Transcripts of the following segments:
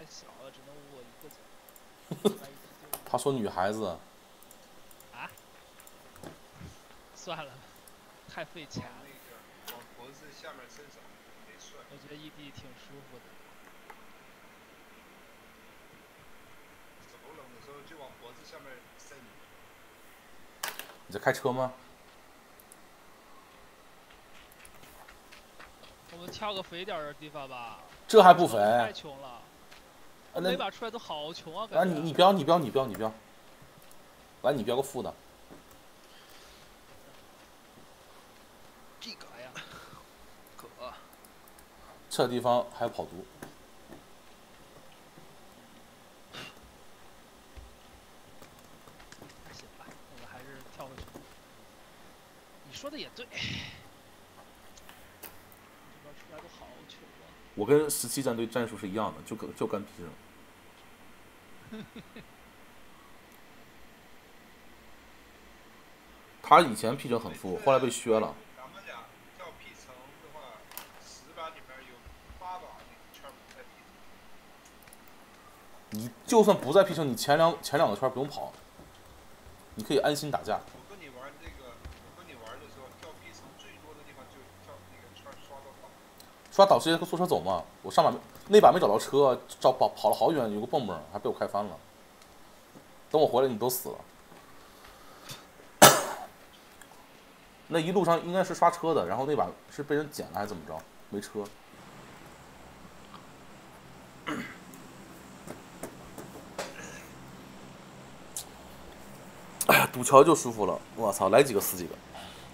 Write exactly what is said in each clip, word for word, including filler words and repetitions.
太小了，只能我一个走。 他说女孩子。 啊？算了，太费钱了。 往脖子下面伸手，没顺。 我觉得异地挺舒服的。 手冷的时候就往脖子下面伸。 你在开车吗？ 我们挑个肥点的地方吧。 这还不肥？ 太穷了。 啊、 每把出来都好穷啊！ 啊，你你标你标你标你标，来你标个负的。 这个呀，可。 这地方还有跑毒。 行吧，我们还是跳回去。你说的也对。这边出来都好穷啊。 我跟十七战队战术是一样的，就就干皮这种。他以前 P 城很富，后来被削了。 咱们俩跳 P 城的话，十把里面有八把那个圈不在 P 城。你就算不在 P 城，你前两前两个圈不用跑，你可以安心打架。 我跟你玩这个，我跟你玩的时候，跳 P 城最多的地方就跳那个圈刷到岛。 刷岛直接坐车走嘛，我上把那把没找到车，找跑跑了好远，有个蹦蹦还被我开翻了。等我回来，你都死了。那一路上应该是刷车的，然后那把是被人捡了还是怎么着？没车。哎呀，堵桥就舒服了，我操，来几个死几个。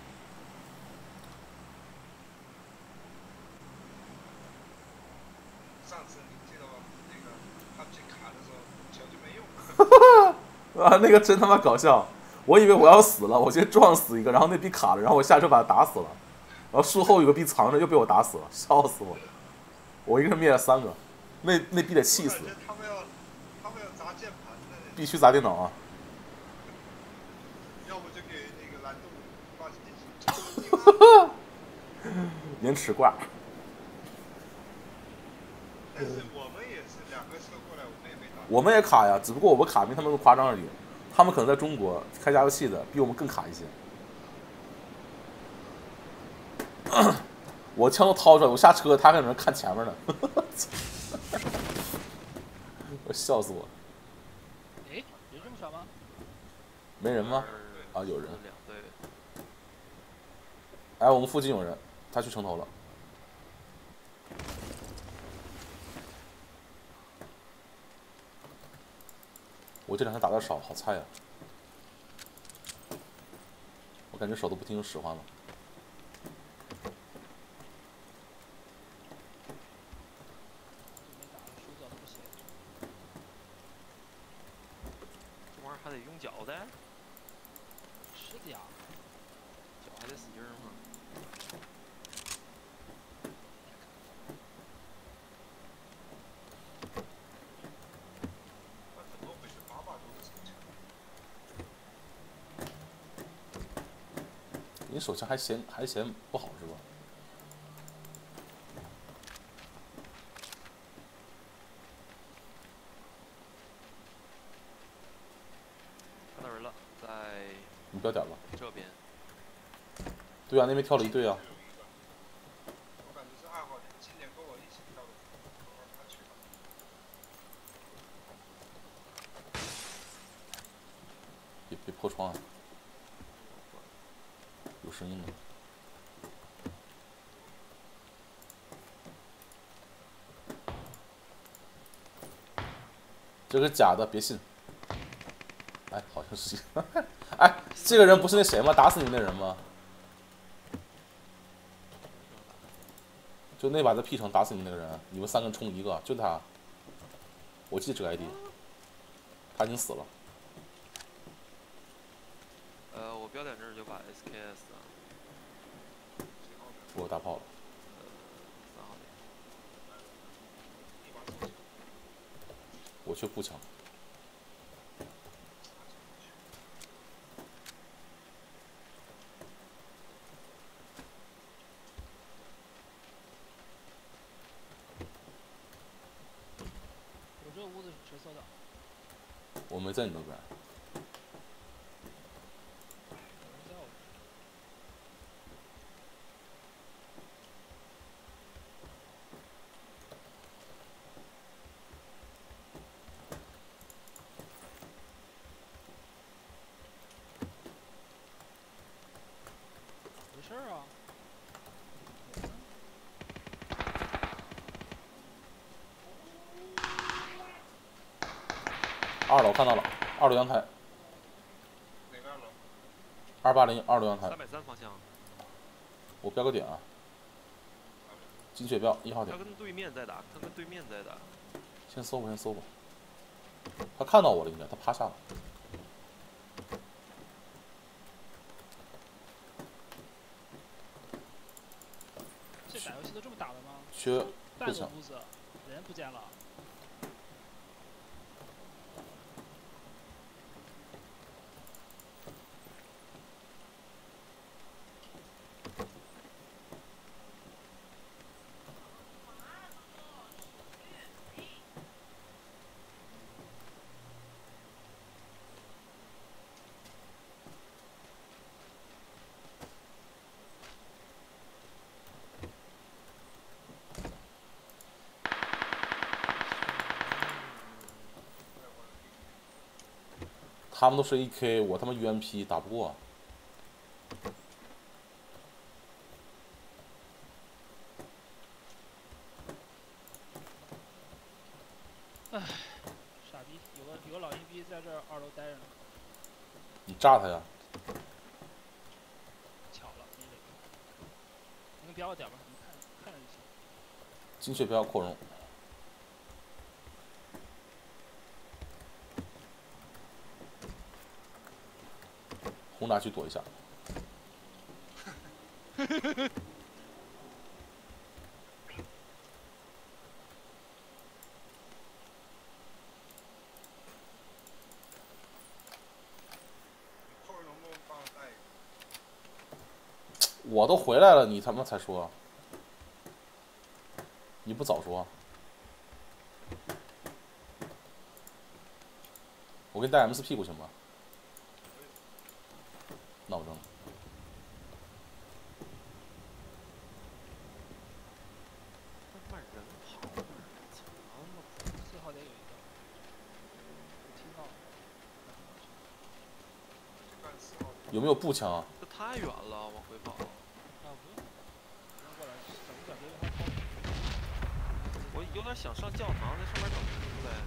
上次你记得吗？那个他去卡的时候，桥就没用。 啊，那个真他妈搞笑！我以为我要死了，我先撞死一个，然后那逼卡了，然后我下车把他打死了，然后术后有个逼藏着，又被我打死了，笑死我！我一个人灭了三个，那那逼得气死。 他们要，他们要砸键盘的。 必须砸电脑啊！ 要不就给那个蓝洞发信息。 延迟挂。 但是我们也是两个车过来，我们也没打。 我们也卡呀，只不过我们卡没他们那么夸张而已。他们可能在中国开家游戏的，比我们更卡一些。我枪都掏出来，我下车，他还在那看前面呢。我笑死我。 哎，人这么少吗？ 没人吗？啊，有人。 两队。 哎，我们附近有人，他去城头了。我这两天打的少，好菜呀！我感觉手都不听使唤了。 这玩意儿还得用脚的？ 是的呀。 脚还得使劲吗？ 你手枪还嫌还嫌不好是吧？ 看到人了，在。 你不要点了。 这边。 对啊，那边跳了一队啊。 我感觉是二号人，今年跟我一起跳的，他去了。 别别破窗啊！有声音的。这个假的，别信。哎，好像是。哎，这个人不是那谁吗？打死你那人吗？就那把在 P 城打死你那个人，你们三个人冲一个，就他。我记得这个 I D。他已经死了。 呃，我标点这儿就把 S K S 啊。 我有大炮了。 呃，三号点。 我缺步枪。 没在你那边。 有人在我这。没事儿啊。 二楼看到了，二楼阳台， 哪个二楼？ 二八零二楼阳台三，百三方向， 我标个点啊，金雀标一号点， 他跟对面在打，他跟对面在打。 先搜吧，先搜吧。他看到我了，应该他趴下了。 这打游戏都这么打的吗？ 缺半不强， 个屋子，人不见了。 他们都是 A K， 我他妈 U M P 打不过。 唉，傻逼，有个有个老阴逼在这儿二楼待着呢。 你炸他呀！ 巧了，没雷。你们标个点吧，你们看看着就行。 金雀标扩容，轰炸区躲一下。 后面能不能帮我带一个？ 我都回来了，你他妈才说，你不早说。我给你带 M 四 屁股行吗？那我扔了。 他妈人跑哪儿去了？ 四号点有一个，我听到了。 干四号。 有没有步枪啊？ 这太远了，往回跑。 啊，不用，不用过来，等一等，别让他抛。 我有点想上教堂，在上面等出来。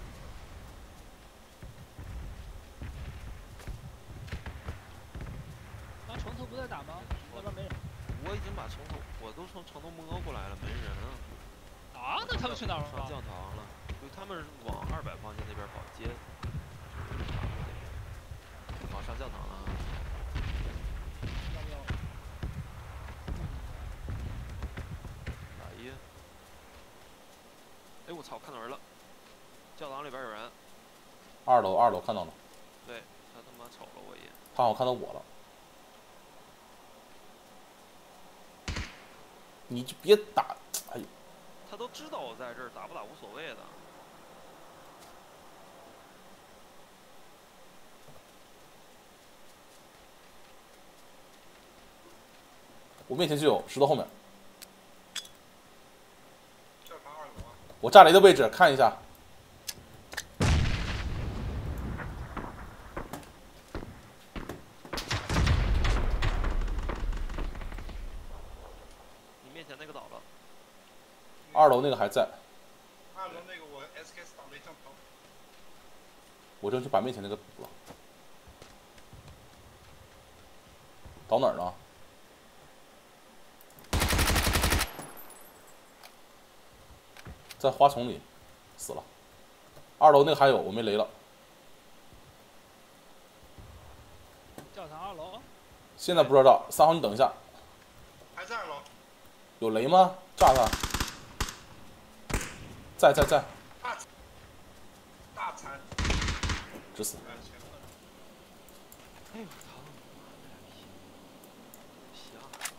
那城头不在打吗？那边没人。 我已经把城头，我都从城头摸过来了，没人啊。 啊？那他们去哪儿了？ 上教堂了，就他们往二百方向那边跑，接。跑上教堂了。 要不要？ 打一。哎，我操，看到人了！教堂里边有人。 二楼，二楼看到了。 对，他他妈瞅了我一眼。 他好像看到我了。你就别打，哎呦！ 他都知道我在这儿，打不打无所谓的。 我面前就有石头后面， 教堂二楼啊。 我炸雷的位置看一下。 你面前那个倒了。 二楼那个还在。 二楼那个我 S K S 打了一张头。 我正去把面前那个补了。倒哪儿呢？在花丛里，死了。二楼那个还有，我没雷了。 教堂二楼。 现在不知道，三号你等一下。 还在二楼。 有雷吗？炸他！在在在。 大大残。 直死。 哎呦我操！瞎。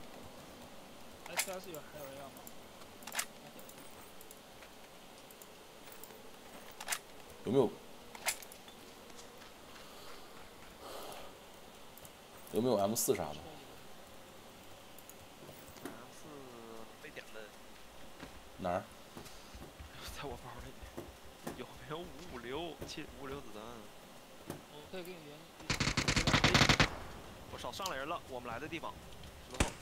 S S 有还有人要吗？ 有没有？ 有没有 M 四啥的？ M 四被点的， 哪儿？ 在我包里。有没有五五六七五五六子弹？ 我可以给你原。 我少上来人了，我们来的地方。之后。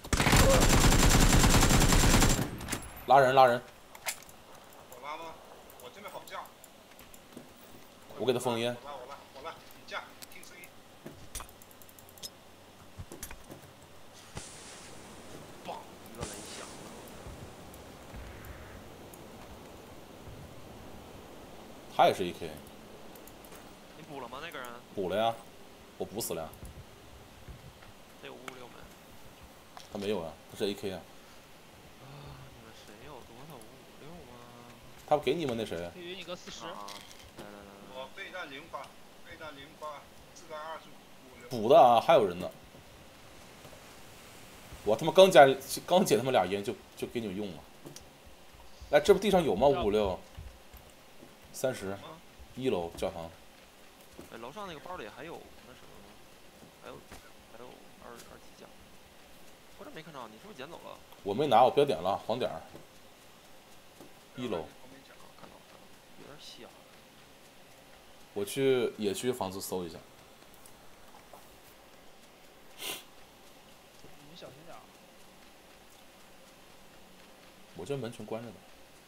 拉人拉人！ 我拉吗？我这边好架。 我给他封烟。 我拉我拉我拉，你架，听声音。 嘣，一个雷响。 他也是 A K。 你补了吗？那个人？ 补了呀，我补死了呀。 他有五五六没？ 他没有啊，他是 A K 啊。 啊，你们谁有多少五五六吗？ 他不给你们那谁？ 可以给你个四十。 啊，来来来来。 我备弹零发，备弹零发，自弹二十五六。 补的啊，还有人呢。我他妈刚加刚捡他们俩烟就就给你们用了。哎，这不地上有吗？五五六。三十，一楼教堂。 哎，楼上那个包里还有那什么吗？还有还有二二级奖。我这没看着，你是不是捡走了？ 我没拿，我标点了，黄点儿。一楼。 看到看到，有点小。 我去野区房子搜一下。 你们小心点。 我这门全关着呢。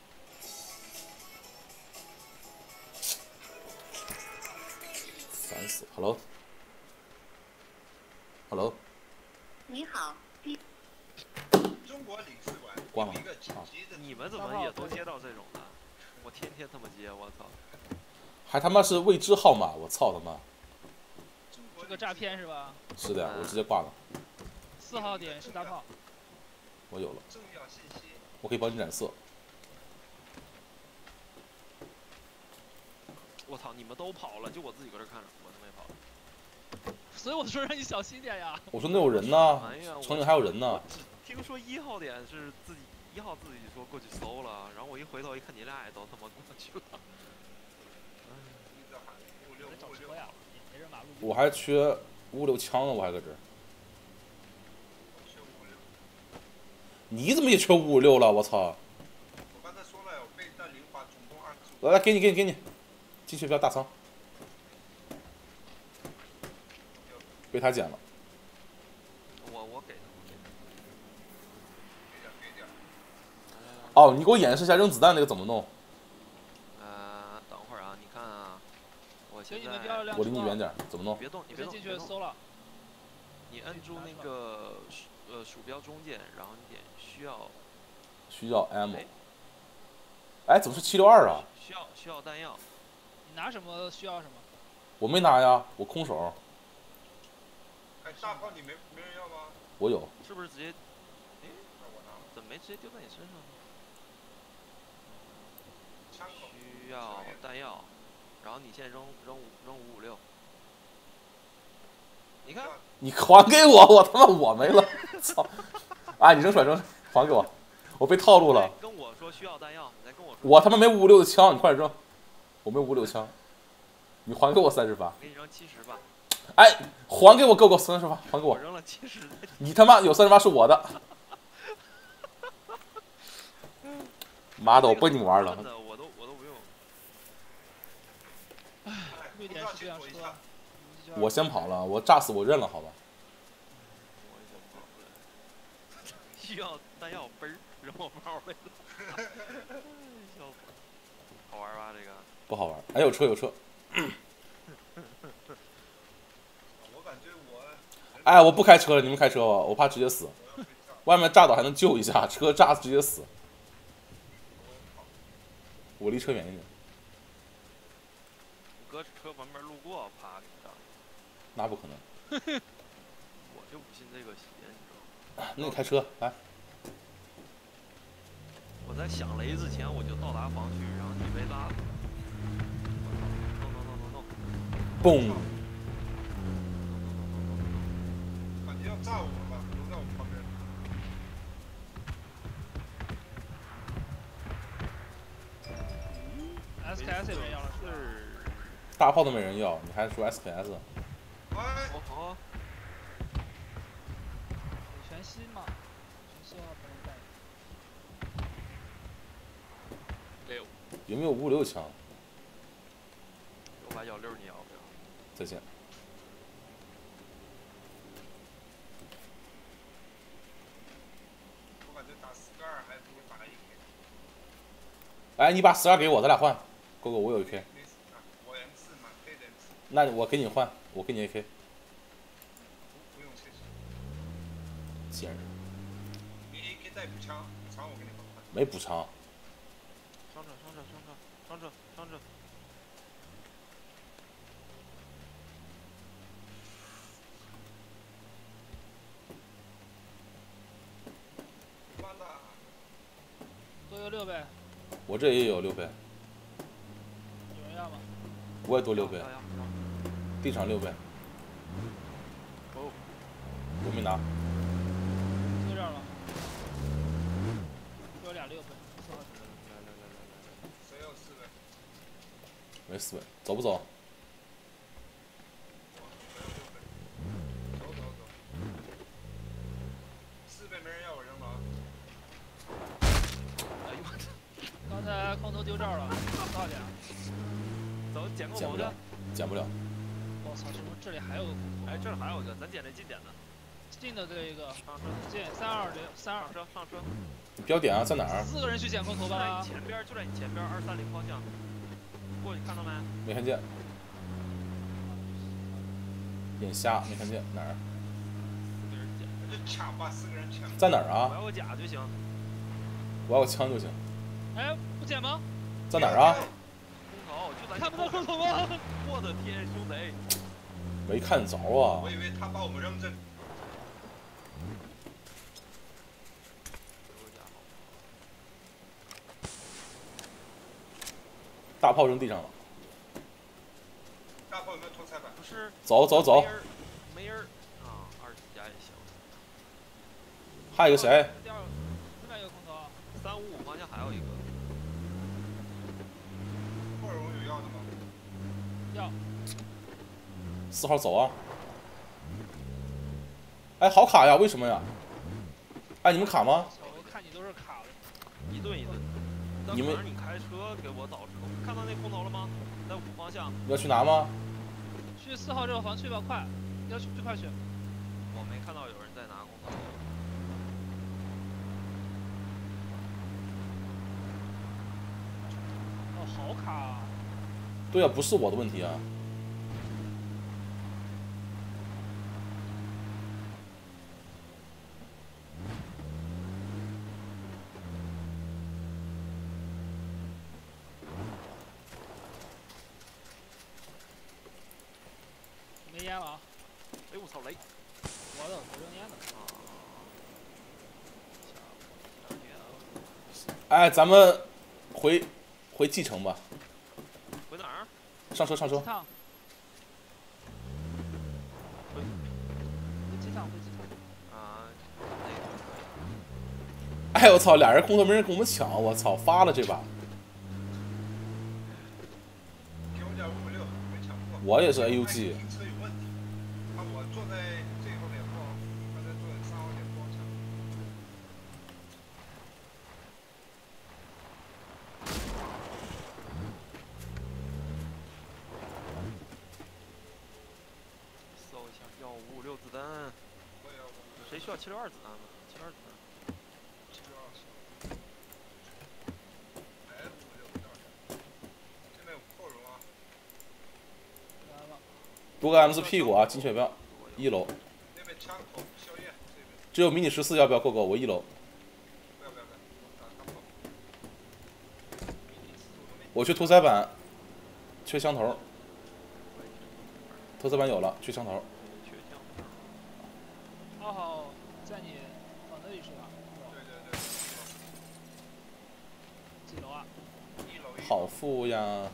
烦死 ！Hello，Hello， 你好。 中国领事馆关了有一个紧急的。 你们怎么也都接到这种的？我天天他妈接，我操！ 还他妈是未知号码，我操他妈！ 这个诈骗是吧？ 是的呀，我直接挂了。 四号点是大炮。 我有了。 重要信息。 我可以帮你染色。 我操！你们都跑了，就我自己搁这看着，我他妈没跑。 所以我说让你小心点呀。 我说那有人呢， 哎呀， 城里还有人呢。 听说一号点是自己一号自己说过去搜了，然后我一回头一看，你俩也都他妈过去了。 找车呀，没人马路。 我还缺五六枪呢，我还搁这儿。你怎么也缺五五六了？我操！ 我刚才说了，我备弹零发，总共二十五。 来来，给你给你给你，进去不要大仓。被他捡了。 我我给的，我给的。 给点给点。 哦，你给我演示一下扔子弹那个怎么弄？ 呃，等会儿啊，你看啊，我现在我离你远点，怎么弄？ 别动，你别动， 进去搜了。 你摁住那个呃鼠标中键，然后你点需要。 需要 ammo。哎，怎么是七六二啊？ 需要需要弹药。 你拿什么需要什么？ 我没拿呀，我空手。 哎，大炮你没没人要吗？ 我有。 是不是直接？哎， 那我拿了。 怎么没直接丢在你身上呢？ 枪口。 需要弹药，然后你现在扔扔五扔五五六。你看。 你还给我！我他妈我没了！操！哎，你扔出来扔，还给我！我被套路了。 跟我说需要弹药，你再跟我说。 我他妈没五五六的枪，你快点扔！我没五五六枪，你还给我三十发。 给你扔七十吧。 哎，还给我够够三十发，还给我！ 我扔了七十。 你他妈有三十发是我的！妈的，我被你们玩了。 我都我都不用。 哎，瑞典是这样车。 我先跑了，我炸死我认了，好吧。 我也先跑了。需要弹药，嘣儿扔我包里了。笑死！好玩吧这个？ 不好玩。哎，有车有车。 我感觉我。 哎，我不开车了，你们开车吧，我怕直接死。外面炸倒还能救一下，车炸直接死。我离车远一点。 搁车旁边路过，啪给炸。 那不可能。 我就不信这个邪，你知道吗？ 那你开车来。 我在响雷之前我就到达防区，然后你被拉了。弄弄弄弄弄。 嘣！ 感觉要炸我了，都在我旁边。 S K S 有人要了是？ 大炮都没人要，你还说 S K S？ 哎， 哦好。 七嘛，十七号不能带。 六有没有五六枪？ 六把幺六，你要不要？ 再见。 我感觉打四个二还不如打一 K。 哎，你把十二给我，咱俩换。狗狗，我有 A K。 没事啊，我 M 四满配的 M 四。 那我给你换，我给你 A K。 不用谢谢。 贱人。 你 A K 带补枪，补枪我给你换换。 没补偿。 上车上车上车上车上车。 妈的！ 多有六倍， 我这也有六倍， 有人要吗？ 我也多六倍要，要要地场六倍， 哦， 我没拿。 丢这儿了，给我俩六倍，四号来来来来来来， 谁有四倍？ 没四倍，走不走？ 走走走。四倍没人要，我扔了啊。 哎呦我操！ 刚才空投丢这儿了，多少点？ 走，捡个捡不了毛的。， 捡不了。 我操，是不是这里还有个空投？ 哎，这儿还有一个，咱捡这近点的。 近的这一个， 上车近三二零三二上，车上车。 你标点啊，在哪儿？ 四个人去捡空投就在吧你。前边，就在你前边，二三零方向。过去看到没？ 没看见。眼瞎，没看见哪儿？ 四个人捡。 那就抢吧，四个人抢。 在哪儿我啊？ 要个甲就行。 我要个枪就行。 哎，不捡吗？ 在哪儿啊？ 空投就在你看不到后面空投吗？ 我的天，兄弟！ 没看着啊我。以为他把我们扔这。 大炮扔地上了。 大炮有没有拖菜板？ 不是。 走走走没，人儿，没人儿啊，二十加也行。 还有一个谁？ 第二，这边有空投。 三五五方向还有一个。 扩容有要的吗？ 要， 四号走啊！哎，好卡呀，为什么呀？哎，你们卡吗？ 我看你都是卡的。 一顿一顿。 你们等会儿你开车给我找车，看到那空投了吗？在五方向。 你要去拿吗？ 去四号这个房去吧，快，要去快去。 我没看到有人在拿空投。 哦，好卡啊！ 对啊，不是我的问题啊。 没烟了啊！ 哎我操雷！ 我的，我扔烟的。 哎，咱们回回继承吧。 回哪儿？ 上车上车机。趟。回机趟，回机趟。 啊，那个可以。 哎我操，俩人空投没人跟我们抢，我操，发了这把。 给我点五六，没抢过。 我也是 A U G。 停车有问题。啊，我坐在最后脸后，刚才坐在三号脸后抢。 搜一下，要五五六子弹。 我也要五六。 谁需要七六二子弹呢？七六二子弹。 七六二十。哎，五五六多少钱？这边有扩容啊。 来了。 多个 M 四屁股啊，金雀标，一楼。 那边枪口硝烟，这边。 只有迷你十四，要不要够够？我一楼。 不要不要不要，我打大炮。 我去屠宰版，缺枪头。屠宰版有了，缺枪头。 缺枪。 二号在你房子里是吧？ 对对对。 几楼啊？ 一楼一楼。 好富呀！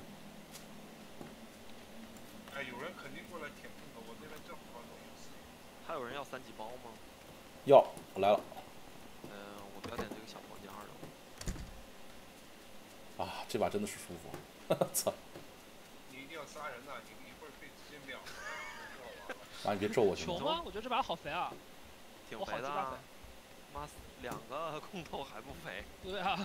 哎，有人肯定过来舔空投，我这边正好把东西。 还有人要三级包吗？ 要，我来了。 嗯、我标点这个小房间二楼。 啊，这把真的是舒服。操！ 你一定要杀人呐、你一会儿被直接秒了。 妈，你别咒我行吗？ 穷吗？我觉得这把好肥啊！ 我好挺肥的啊鸡巴肥。。 妈，两个空投还不肥？ 对啊。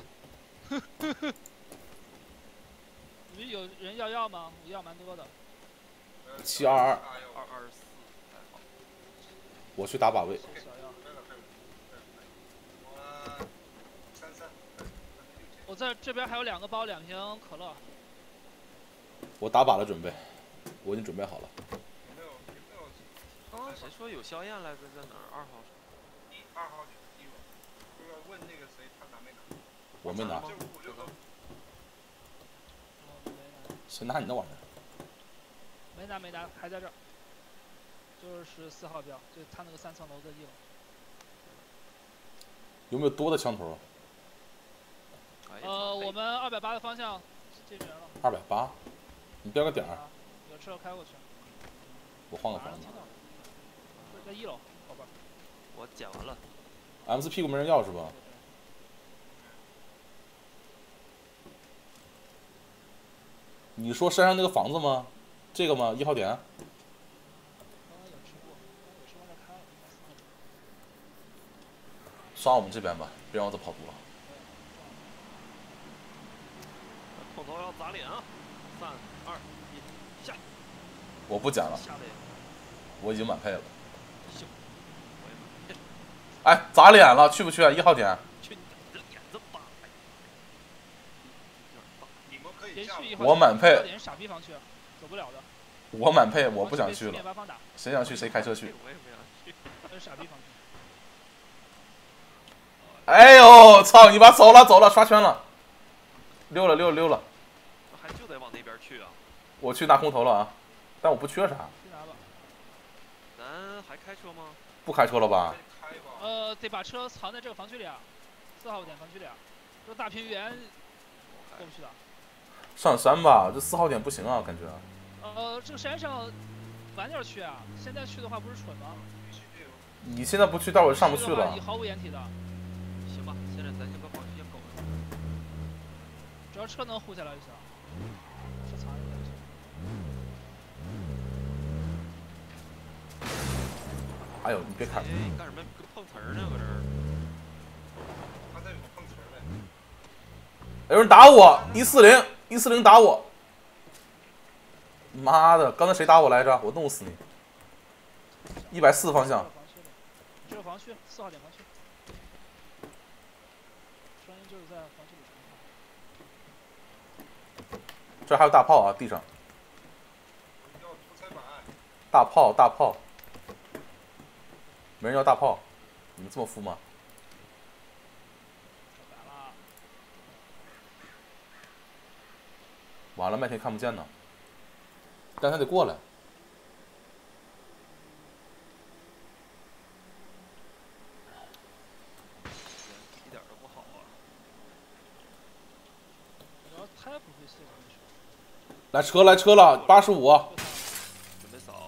你们有人要药吗？我药蛮多的。 七二二， 二二十四还好。 我去打靶位。 谢谢小药。 可以了，可以了，可以了，可以了。我三三， 我在这边还有两个包，两瓶可乐。 我打靶的准备，我已经准备好了。 有没有有没有？ 刚刚谁说有硝烟来着？在哪儿？二号。 一二号一楼，这个问那个谁，他拿没拿？ 我没拿。 就五六个。 谁拿你那玩意儿？ 没拿没拿，还在这儿。就是四号标，就他那个三层楼的一楼。 有没有多的枪头？ 呃，我们二百八的方向进人了。 二百八，你标个点儿。 有车开过去。 我换个房子。 在一楼，宝贝儿。 我捡完了。 M 四屁股没人要是吧？你说山上那个房子吗？这个吗？一号点。 刚刚有吃过，有吃过再开了。 刷我们这边吧，别让我再跑图了。 空投要砸脸啊！三二一，下。 我不捡了， 下的我已经满配了。 行，我也满配。 哎，砸脸了，去不去啊？一号点。 去你的脸子吧！ 你们可以下。 我满配。 点傻逼房去，走不了的。 我满配，我不想去了。谁想去谁开车去。 我也不想去。 这是傻逼房去。 哎呦，操！你妈走了走了，刷圈了，溜了溜了溜了。 还就得往那边去啊！ 我去拿空投了啊，但我不缺啥。 去拿吧。 咱还开车吗？ 不开车了吧？ 呃，得把车藏在这个房区里啊，四号点房区里啊，这大平原过不去的。 上山吧，这四号点不行啊，感觉。 呃，这个山上晚点去啊，现在去的话不是蠢吗？ 你现在不去，待会儿上不去了。 你毫无掩体的。 行吧，现在咱先把防区先搞了。 只要车能护下来就行，车藏着就行。 哎呦，你别看。 哎，干什么？碰瓷儿呢？搁这儿。 刚才有个碰瓷儿的。 有人打我，一四零一四零打我。妈的，刚才谁打我来着？我弄死你！一百四方向。 这个房区，四号点房区。声音就是在房区里。 这还有大炮啊，地上。 要出彩板。 大炮，大炮。没人要大炮，你们这么富吗？完了，麦田看不见呢，但他得过来。 一点都不好啊！ 主要太不会卸责任。 来车来车了，八十五。 准备扫。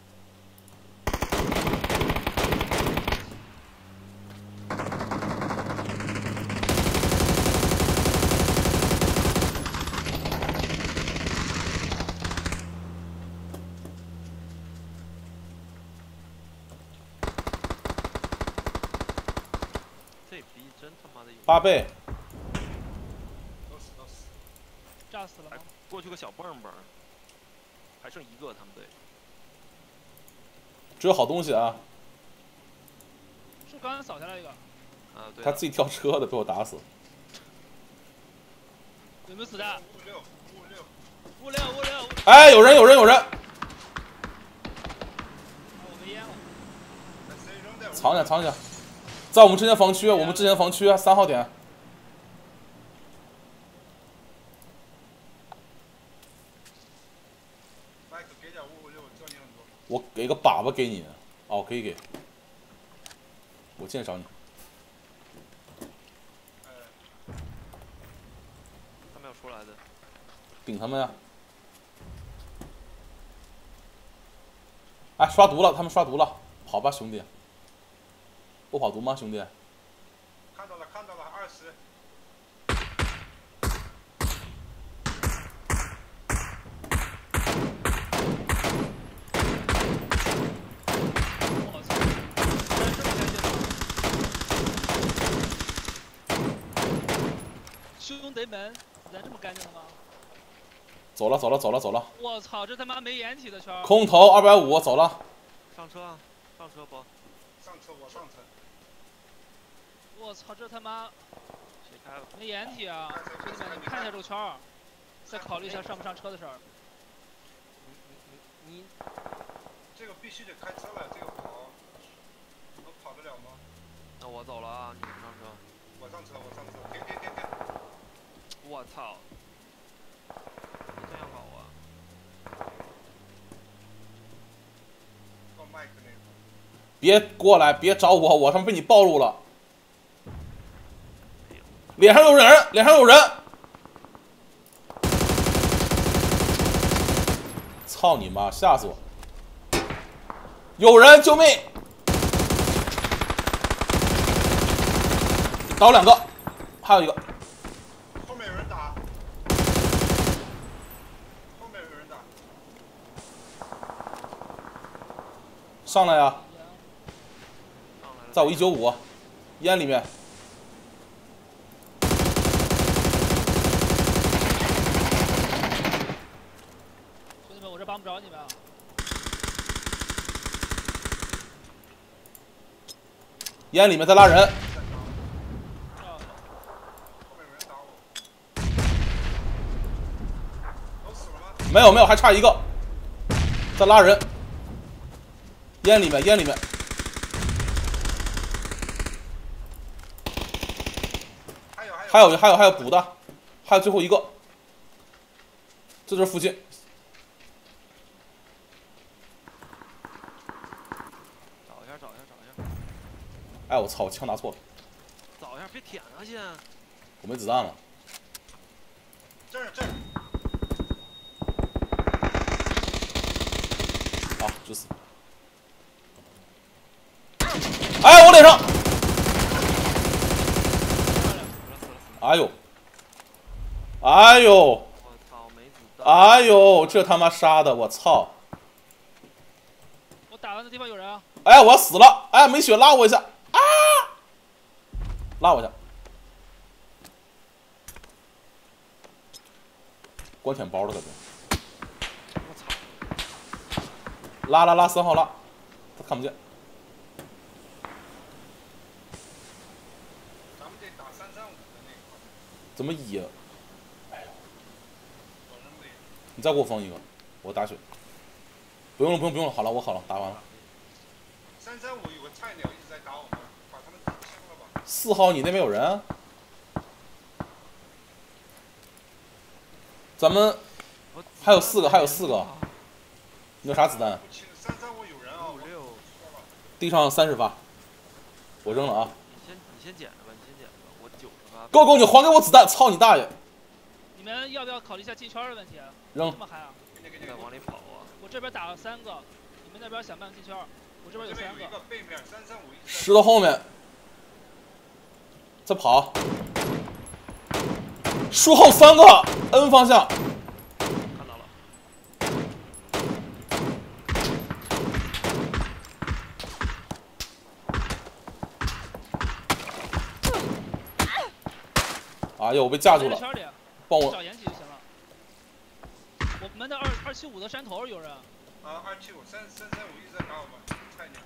这逼真他妈的有。 八倍。 都死都死。 炸死了吗？ 过去个小蹦蹦，还剩一个他们队。 只有好东西啊！ 是刚才扫下来一个。 啊，对。 他自己跳车的，被我打死。 有没有子弹？ 五五六五五六五六五六。 哎，有人有人有人！ 我没烟了。 藏起来藏起来，在我们之前房区，我们之前房区三号点。我给个粑粑给你，哦，可以给。我见着你。 他们要出来的。 顶他们呀！哎，刷毒了，他们刷毒了，跑吧，兄弟。不跑毒吗，兄弟？ 看到了，看到了，二十。 我操！这么先进。 兄弟们，人这么干净的吗？ 走了，走了，走了，走了。 我操，这他妈没掩体的圈。 空投二百五，走了。 上车啊，上车不？ 上车，我上车。 我操，这他妈谁开了？ 没掩体啊！兄弟们，你看一下这个圈儿，再考虑一下上不上车的事儿。 你你你， 这个必须得开车了，这个跑，能跑得了吗？ 那我走了啊，你们上车。 我上车，我上车，停停停停！ 我操！你这样搞啊？ 放麦克那个。 别过来，别找我，我他妈被你暴露了。脸上有人，脸上有人！操你妈，吓死我！有人，救命！倒两个，还有一个。 后面有人打。后面有人打。 上来呀！ 上来了。 在我一九五，烟里面。 兄弟们，我这帮不着你们啊！ 烟里面在拉人。 啊， 后面有人打我。都死了吗？ 没有没有，还差一个，在拉人。烟里面，烟里面。 还有还有。 还有还有还有补的，还有最后一个，这就是附近。 找一下，找一下，找一下。 哎，我操，我枪拿错了， 找一下，别舔啊先。 我没子弹了。 这儿这儿。 啊，致死！哎，我脸上！哎呦！哎呦！ 我操，没子弹。 哎呦，这他妈杀的，我操！ 我打的那地方有人啊！ 哎，我要死了！哎，没血，拉我一下！啊！拉我一下！关舔包了，搁这。 我操！ 拉拉拉，三号拉，他看不见。 咱们得打三三五的那个。 怎么野？哎呦！ 我扔了一个。 你再给我封一个，我打血。不用了，不用，不用了，好了，我好了，打完了。 三三五有个菜鸟一直在打我们，把他们打清了吧？ 四号，你那边有人啊？咱们还有四个，还有四个。你有啥子弹？ 三三五有人啊！ 五六。 地上三十发，我扔了啊。 你先你先捡着吧，你先捡着吧，我九十发。 够够，你还给我子弹！操你大爷！ 你们要不要考虑一下进圈的问题啊？ 扔这么嗨啊！ 再往里跑啊！ 我这边打了三个，你们那边想办法进圈。我这边有三个。 背面三三五。 石头后面，再跑。树后三个 ，N 方向。 看到了。 哎呦，我被架住了！帮我找掩体就行了。我们的二二七五的山头有人。 啊，二七五三三三五一直在打我们，菜鸟。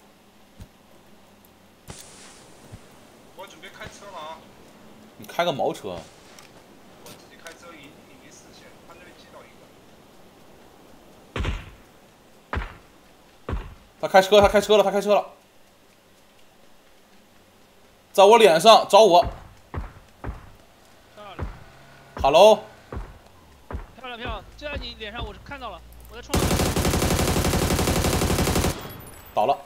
我准备开车了啊！ 你开个毛车？ 我自己开车隐隐离视线，他那边击倒一个。 他开车，他开车了，他开车了，在我脸上找我。Hello。 漂亮漂亮，就在你脸上，我看到了，我在冲上去。 倒了。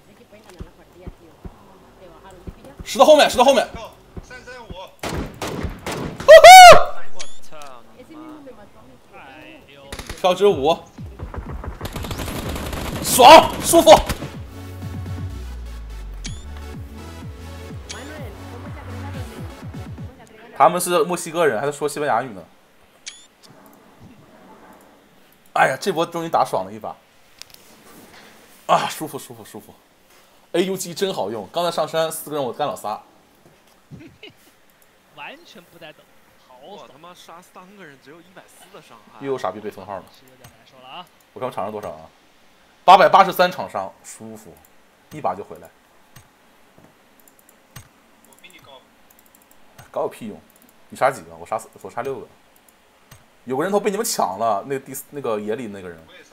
石头后面，石头后面。 三三五。 我操你妈！ 哎呦！ 跳支舞。爽，舒服。他们是墨西哥人，还在说西班牙语呢。哎呀，这波终于打爽了一把。啊，舒服舒服舒服。A U G 真好用，刚才上山四个人我干了仨。 完全不带抖。 我死了！ 他妈杀三个人只有一百四的伤害。 又有傻逼被封号了。 是有点难受了啊！ 我看我场上多少啊？八百八十三场伤，舒服，一把就回来。 我比你高。 高有屁用？你杀几个？我杀四，我杀六个。有个人头被你们抢了，那个第那个野里那个人。 我也杀